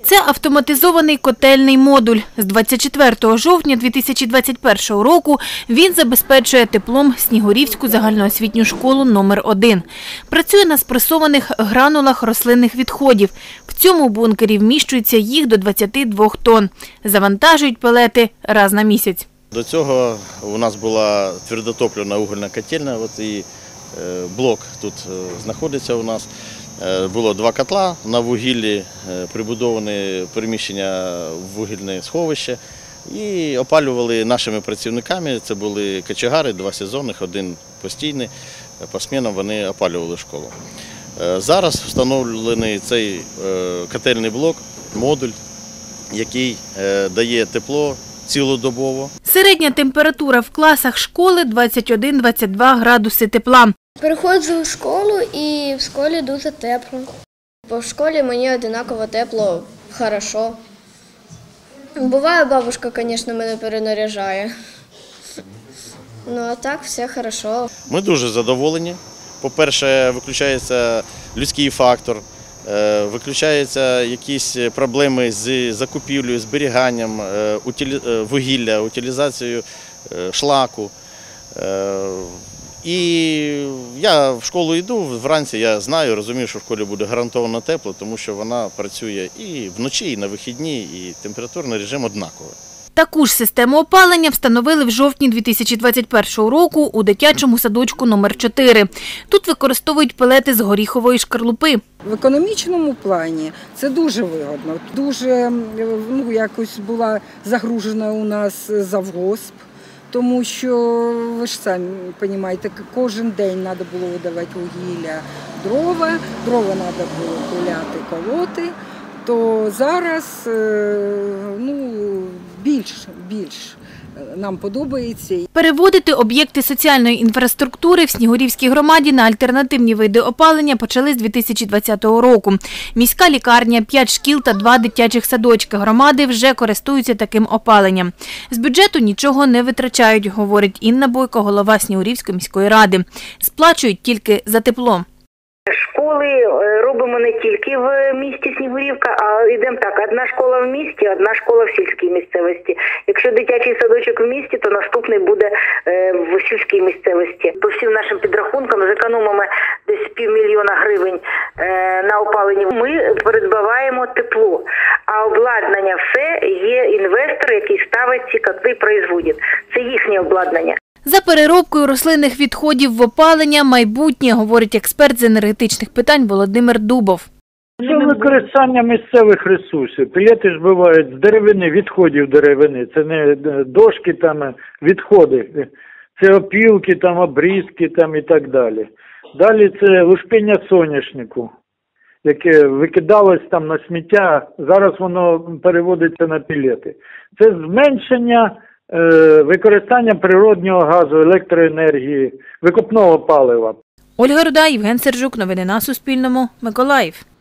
Це автоматизований котельний модуль. З 24 жовтня 2021 року він забезпечує теплом Снігурівську загальноосвітню школу номер 1. Працює на спресованих гранулах рослинних відходів. В цьому бункері вміщується їх до 22 тонн. Завантажують пелети раз на місяць. До цього у нас була твердотопливна угольна котельня, і блок тут знаходиться у нас. Було 2 котла на вугіллі, прибудовані приміщення в вугільне сховище і опалювали нашими працівниками. Це були кочегари, 2 сезонних, 1 постійний. По змінам вони опалювали школу. Зараз встановлений цей котельний блок, модуль, який дає тепло цілодобово. Середня температура в класах школи 21-22 градуси тепла. Приходжу в школу і в школі дуже тепло. Бо в школі мені однаково тепло, хорошо. Буває, бабушка, звісно, мене перенаряжає. Ну а так все хорошо. Ми дуже задоволені. По-перше, виключається людський фактор, виключаються якісь проблеми з закупівлею, зберіганням вугілля, утилізацією шлаку. І я в школу йду, вранці я знаю, розумію, що в школі буде гарантовано тепло, тому що вона працює і вночі, і на вихідні, і температурний режим однаковий. Таку ж систему опалення встановили в жовтні 2021 року у дитячому садочку номер 4. Тут використовують пелети з горіхової шкарлупи. В економічному плані це дуже вигідно. Дуже якось була загружена у нас завгосп. Тому що, ви ж самі розумієте, кожен день треба було видавати вугілля, дрова треба було пиляти, колоти, то зараз більш нам подобається. Переводити об'єкти соціальної інфраструктури в Снігурівській громаді на альтернативні види опалення почали з 2020 року. Міська лікарня, 5 шкіл та 2 дитячих садочки громади вже користуються таким опаленням. З бюджету нічого не витрачають, говорить Інна Бойко, голова Снігурівської міської ради. Сплачують тільки за тепло. Школи робимо не тільки в місті Снігурівка, а йдемо так, одна школа в місті, одна школа в сільській місцевості. Якщо дитячий садочок в місті, то наступний буде в сільській місцевості. По всім нашим підрахункам зекономимо десь 500 000 гривень на опаленні. Ми придбаваємо тепло, а обладнання все є інвестор, який ставить ці котли і производить. Це їхнє обладнання. За переробкою рослинних відходів в опалення майбутнє, говорить експерт з енергетичних питань Володимир Дубов. Це використання місцевих ресурсів. Пелети ж бувають з деревини, відходів деревини. Це не дошки, там, відходи. Це опілки, там, обрізки там, і так далі. Далі це лушпиння соняшнику, яке викидалось там на сміття, зараз воно переводиться на пелети. Це зменшення використання природнього газу, електроенергії, викопного палива. Ольга Руда, Євген Сержук. Новини на Суспільному. Миколаїв.